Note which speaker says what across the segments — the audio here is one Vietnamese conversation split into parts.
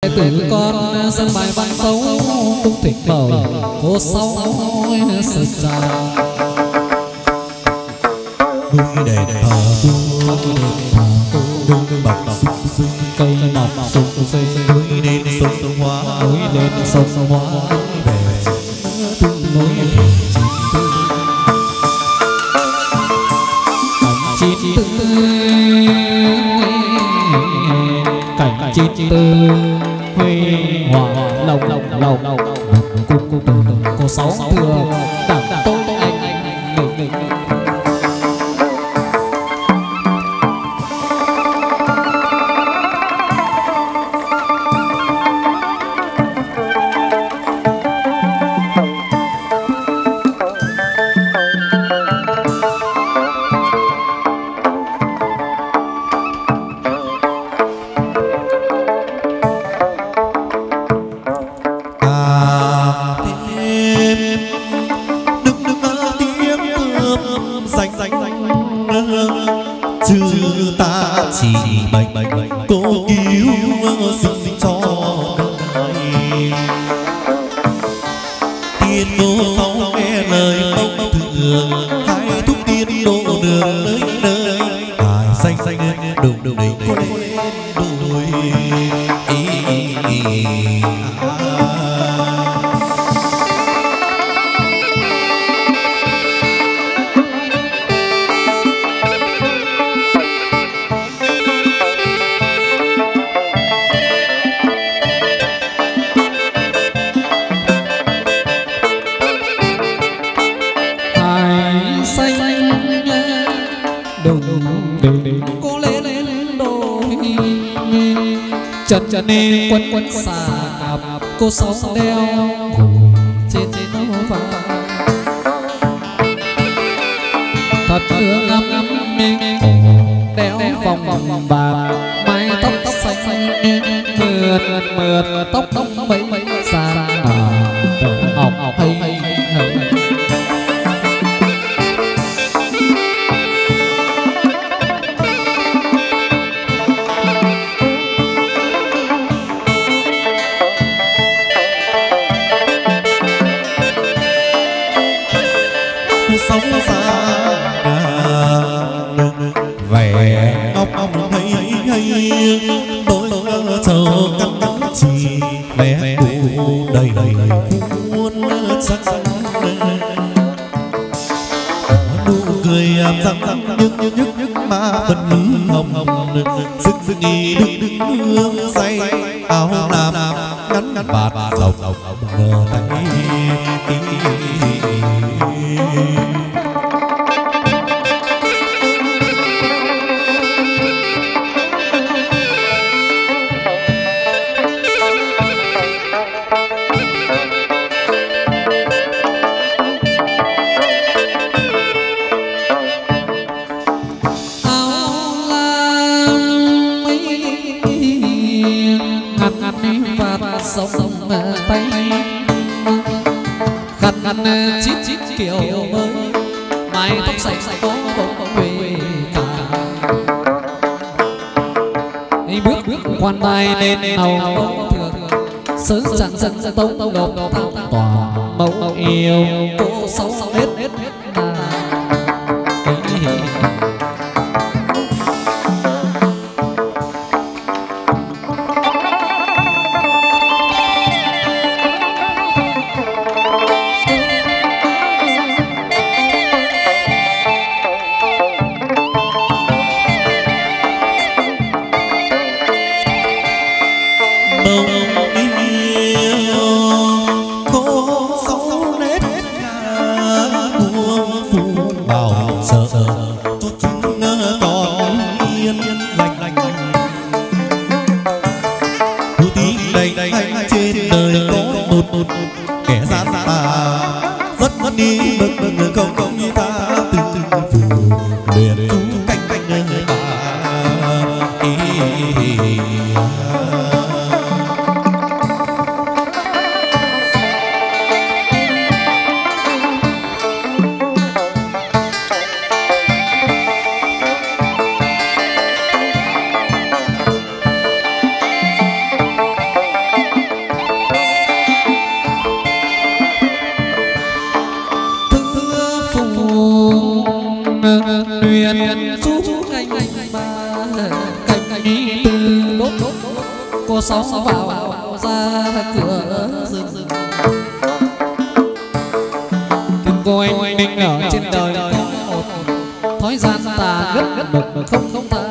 Speaker 1: tử con dân bài văn tấu cung thịnh mời cô sáu sự già
Speaker 2: núi đền thờ núi bọc sung sung
Speaker 1: cây mọc sung sinh
Speaker 2: núi đền sông hoa
Speaker 1: núi đền sông hoa
Speaker 2: về
Speaker 1: núi chín tư cảnh chín tư huy hoàng lồng cung từ cô sáu thường đảng tôi anh trần nê quân xà cặp cô sáu đeo ngồi trên nó vàng thật hương ngắm cổ đeo vòng bạc mái tóc xanh mượt tóc mấy xa ngọc hay
Speaker 2: sống xa vẻ ngọc hay tôi chờ cắm chỉ vẻ đủ đầy khuôn sắc nụ cười răng nhức mà phần hồng sức nghi đứng hương say áo làm ngắn bạt dọc ngờ tay
Speaker 1: sông tay khăn chít kiểu mới mái tóc xanh có bông quê cả bước quan tài nên hầu thường sớ chẳng dân tông ngọc thao tòa mẫu yêu cô sáu hết kẻ gian tà rất đi bực không như ta từ phù liền chú canh bà sáu vào ra cửa rừng. Kim cô anh ninh ở trên đời có một thói gian tà gất mực không ta.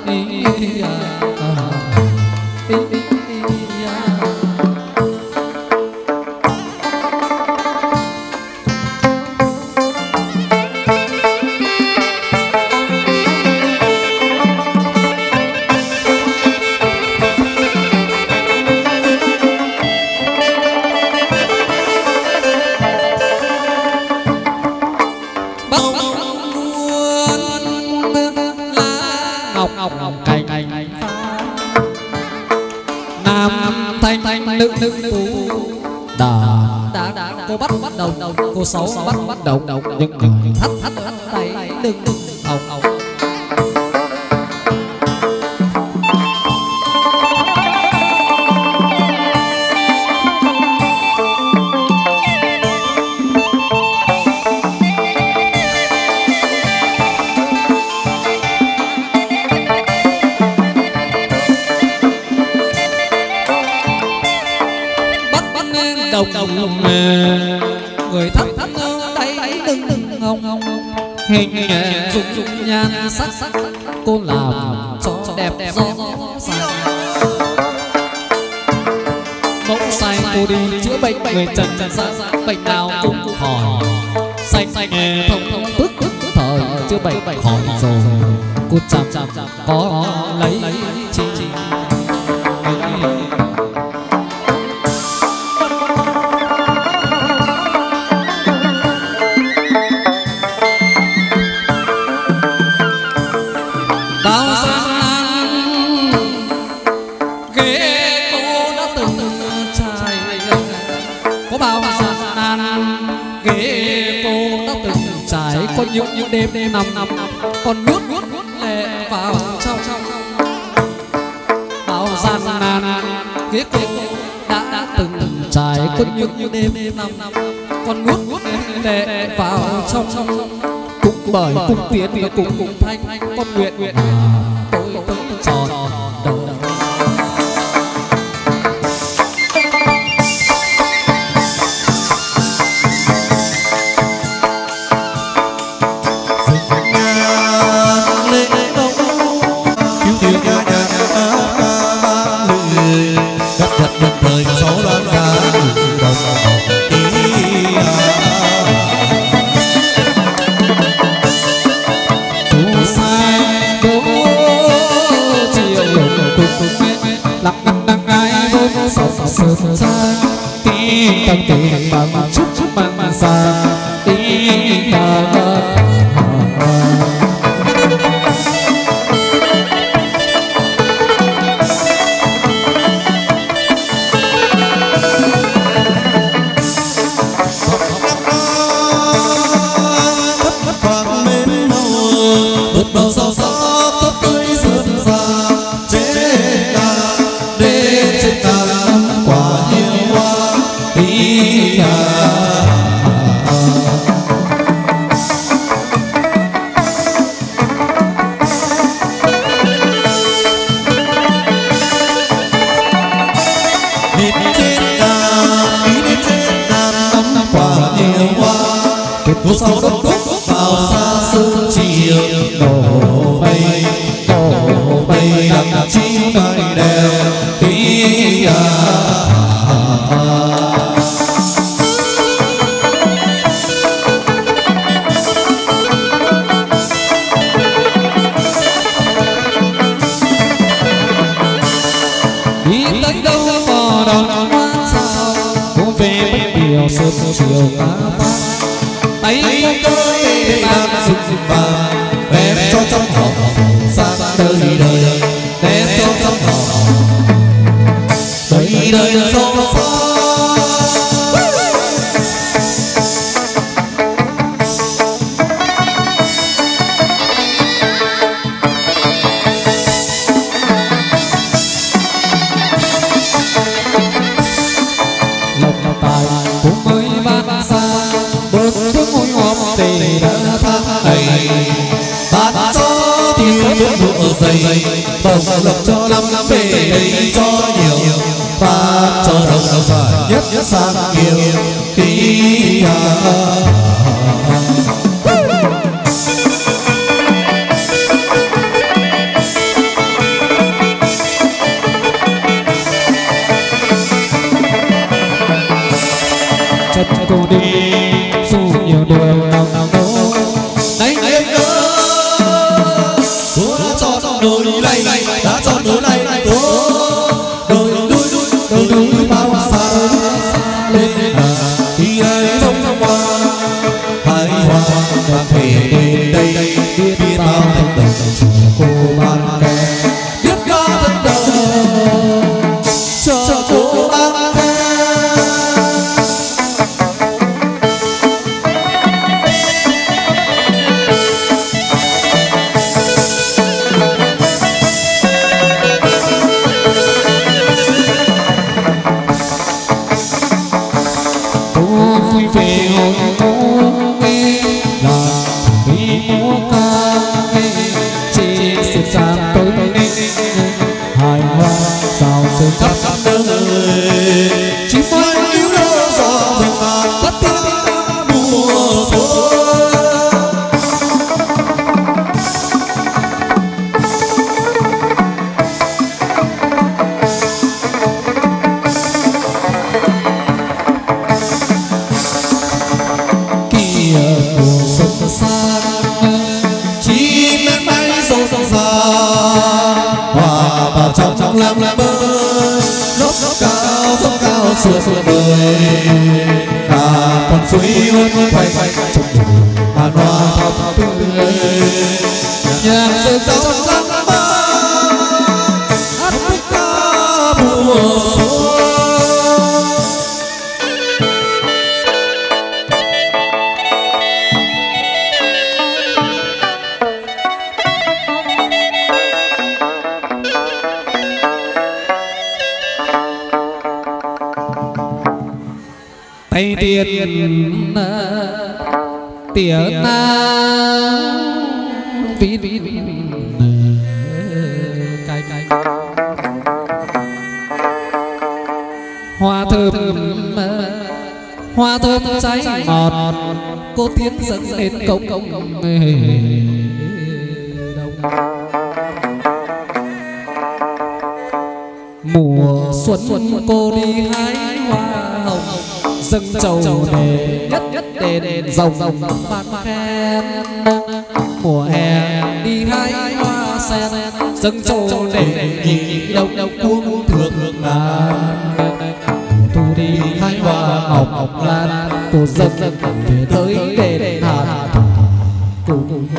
Speaker 1: Nữ tú đà cô bắt đầu cô sáu bắt đầu những người thắt tay đừng hồng đồng người thắt tay đừng hồng hình dung nhan sắc cô làm cho đẹp rõ ràng. Mẫu sai cô đi chữa bệnh người trần gian bệnh nào cũng khỏi xanh thông tức thời chữa bệnh khỏi rồi cô chẳng có lấy chi. Có những đêm nằm còn nuốt lệ vào trong bao gian nan ghế cô đã từng trải. Có những đêm nằm còn nuốt lệ vào trong cũng bởi cung tiến và cùng thanh con nguyện tôi tròn đầu. Sơn xa tăng tình bằng chút bằng xa đi sau đốt vào xa xứ chiều đổ bay đằng chi bay đều tí đi tới đâu có đón hoa sao cũng về bất điều sớm chiều cá vàng tay có cây đang rụng vàng đem cho trong họ sang đời đem cho trong họ đời cho dày bầu lộc cho năm về đây cho nhiều
Speaker 2: cho đồng giải nhất sang kiều tí
Speaker 1: chất cô đi dù nhiều điều nào đâu
Speaker 2: đấy cô đã cho đôi này đã cho đôi này cô đôi bao xa lên thì ai trong hoa hai hoa và thủy đây biết bao thân đồng cô ban kẻ biết bao thân đồng cho cô ban kẻ
Speaker 1: về hội ngô nghe là đi múa ca nghe trên sự gian tối nên hài hoa sao trời khắp khắp nơi
Speaker 2: chỉ muốn yêu nó gió rừng mà cất tiếng mùa xuân trong làng bơi dốc cao sườn bơi cả con suối uốn quay trong đồi hàn hoa thắm tươi nhạc rơi trong làng bơi hát ca mùa xuân
Speaker 1: tiền tiền vì cái hoa thơm cháy ngọt cô tiến dẫn lên công mùa xuân cô đi hái hoa hồng dâng trầu để nhất đền rồng ban khen mùa hè đi hái hoa sen dâng trầu để nhị đông cuống thượng ngàn thu đi hái hoa ngọc lan cô dâng về tới đền Hàn cùng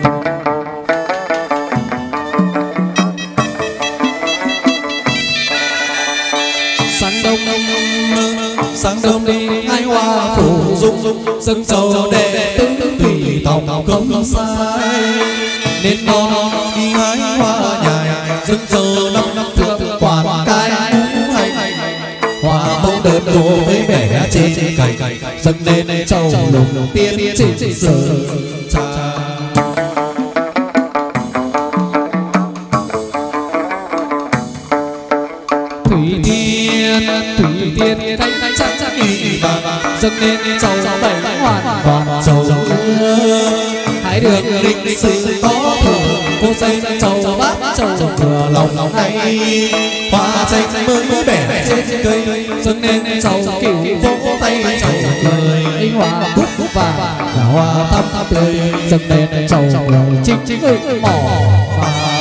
Speaker 2: sáng đông đi hái hoa phủ dung dâng trầu để tướng thủy tòng không sai nên non đi hái hoa nhài dâng trầu năm thượng quản cái hành hoa bông đơn đồ với vẻ trên cành dâng lên trầu lùng tiên trên sở trà
Speaker 1: thủy tiên cánh trắng y vàng dâng lên trầu bảy hoàn
Speaker 2: trầu
Speaker 1: hãy đường lịch sử có thường cô dâng trầu bát trầu
Speaker 2: thừa lòng hay hoa tranh mới bẻ trên cây
Speaker 1: dâng lên trầu kiểu vỗ tay trầu cười ánh hoa cúc vàng
Speaker 2: là hoa thắm tươi
Speaker 1: dâng lên trầu người chính mỏ